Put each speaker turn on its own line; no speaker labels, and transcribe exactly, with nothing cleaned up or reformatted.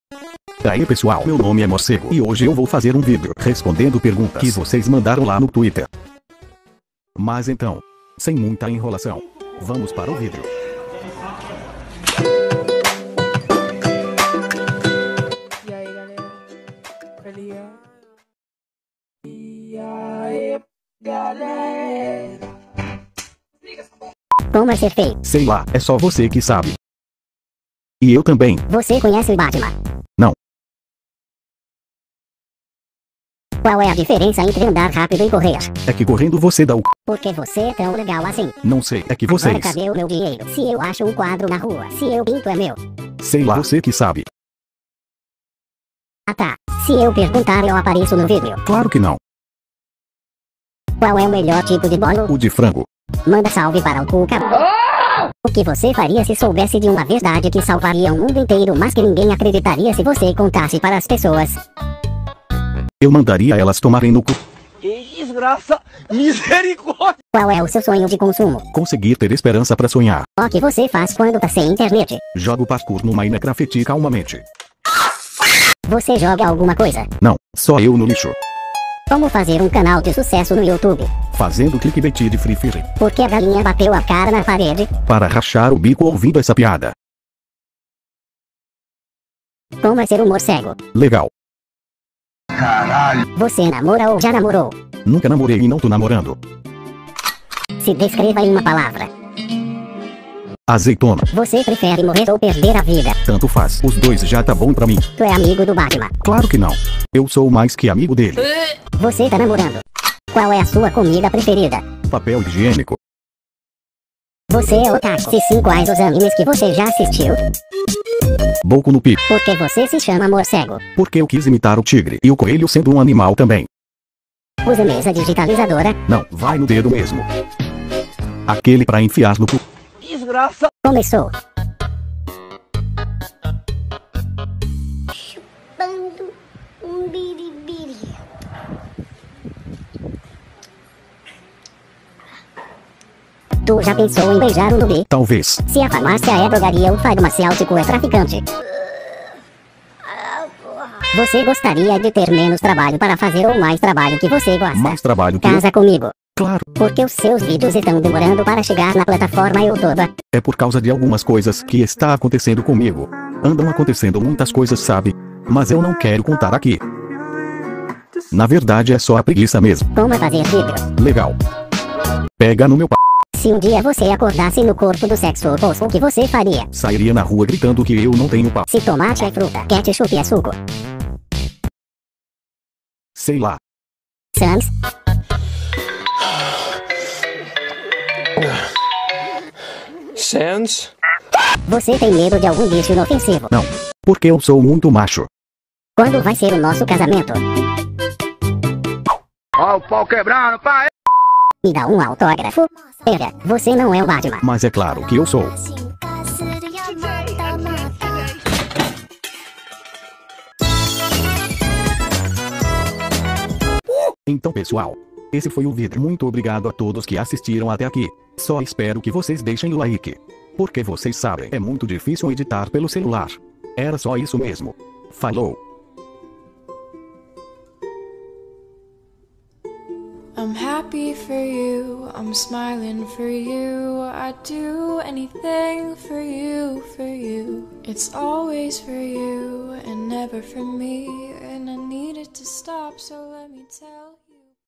Aí pessoal, meu nome é Morcego e hoje eu vou fazer um vídeo respondendo perguntas que vocês mandaram lá no Twitter. Mas então, sem muita enrolação, vamos para o vídeo.
E aí galera, ali ó. E aí galera.
Como é ser feio?
Sei lá, é só você que sabe. E eu também.
Você conhece o Batman?
Não.
Qual é a diferença entre andar rápido e correr?
É que correndo você dá o...
Por que você é tão legal assim?
Não sei, é que
Agora
vocês...
cadê o meu dinheiro? Se eu acho um quadro na rua, se eu pinto é meu.
Sei lá, você que sabe.
Ah tá, se eu perguntar eu apareço no vídeo.
Claro que não.
Qual é o melhor tipo de bolo?
O de frango.
Manda salve para o Cuca. O que você faria se soubesse de uma verdade que salvaria o mundo inteiro, mas que ninguém acreditaria se você contasse para as pessoas?
Eu mandaria elas tomarem no cu.
Que desgraça, misericórdia.
Qual é o seu sonho de consumo?
Conseguir ter esperança pra sonhar.
O que você faz quando tá sem internet?
Jogo parkour no Minecraft calmamente.
Você joga alguma coisa?
Não, só eu no lixo.
Como fazer um canal de sucesso no YouTube?
Fazendo clickbait de Free Fire.
Porque a galinha bateu a cara na parede?
Para rachar o bico ouvindo essa piada.
Como é ser um morcego?
Legal.
Você namora ou já namorou?
Nunca namorei e não tô namorando.
Se descreva em uma palavra.
Azeitona.
Você prefere morrer ou perder a vida?
Tanto faz, os dois já tá bom pra mim.
Tu é amigo do Batman?
Claro que não. Eu sou mais que amigo dele.
Você tá namorando? Qual é a sua comida preferida?
Papel higiênico.
Você é otaku. Se sim, quais os animes que você já assistiu?
Boku no Pico.
Por que você se chama morcego?
Porque eu quis imitar o tigre e o coelho sendo um animal também.
Usa mesa digitalizadora?
Não, vai no dedo mesmo. Aquele pra enfiar no cu.
Desgraça.
Começou.
Chupando um biribiri.
Tu já pensou em beijar um noob?
Talvez.
Se a farmácia é drogaria, o farmacêutico é traficante. Você gostaria de ter menos trabalho para fazer ou mais trabalho que você gosta?
Mais trabalho que eu...
Casa comigo.
Claro,
Porque os seus vídeos estão demorando para chegar na plataforma YouTube.
é por causa de algumas coisas que está acontecendo comigo. Andam acontecendo muitas coisas, sabe? Mas eu não quero contar aqui. Na verdade é só a preguiça mesmo.
Como fazer vídeo?
Legal. Pega no meu p...
Se um dia você acordasse no corpo do sexo oposto, o que você faria?
Sairia na rua gritando que eu não tenho p...
Se tomate é fruta, ketchup é suco.
Sei lá.
Sans,
Sans?
você tem medo de algum bicho inofensivo?
Não. Porque eu sou muito macho.
Quando vai ser o nosso casamento?
Ó o pau quebrando, pai!
Me dá um autógrafo? Pera, você não é o Batman.
Mas é claro que eu sou. Então pessoal, esse foi o vídeo. Muito obrigado a todos que assistiram até aqui. Só espero que vocês deixem o like. Porque vocês sabem, é muito difícil editar pelo celular. Era só isso mesmo. Falou!
I'm happy for you, I'm smiling for you, I'd do anything for you, for you. It's always for you and never for me, and I need it to stop, so let me tell you.